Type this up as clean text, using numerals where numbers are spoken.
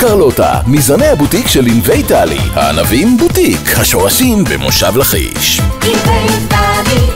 קרלוטה, מזרני הבוטיק של ענבי טלי. הענבים בוטיק, השורשים במושב לכיש. ענבי טלי